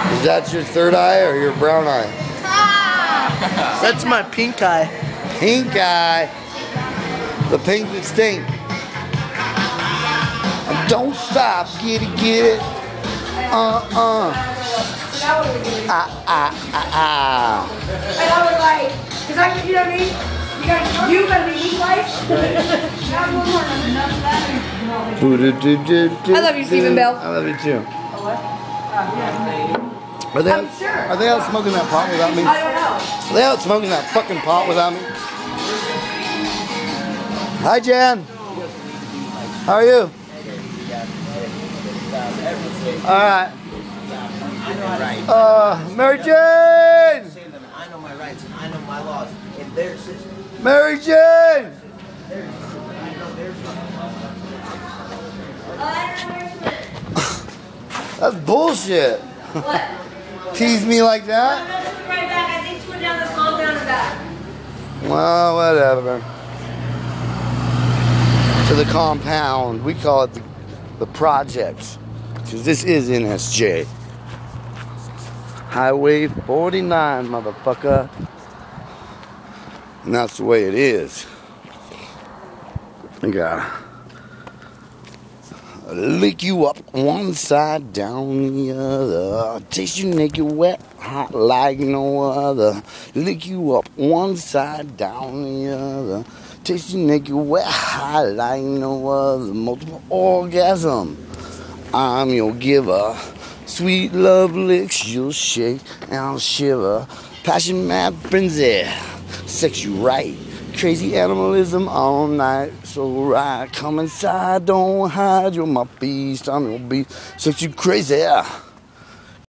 Is that your third eye or your brown eye? That's my pink eye. Pink eye. The pink that stink. Don't stop, get it, get it. And I was like, cause you know what I mean? You gotta be eat life. I love you, Stephen Bell. I love you too. Are they out smoking that pot without me? I don't know. Are they out smoking that fucking pot without me? Hi, Jan. How are you? Alright. Mary Jane! I know my rights and I know my laws. If their system. Mary Jane! That's bullshit. What? Tease me like that? I'm not right back. I think she went down the slope down the back. Well, whatever. To the compound. We call it the projects. Because this is NSJ. Highway 49, motherfucker. And that's the way it is. I gotta lick you up one side, down the other. Taste you naked, wet, hot like no other. Lick you up one side, down the other. Taste you naked, wet, hot like no other. Multiple orgasm. I'm your giver. Sweet love licks, you'll shake and I'll shiver. Passion, mad frenzy, sex you right. Crazy animalism all night, so right. Come inside, don't hide, you're my beast, I'm your beast. Sex you crazy.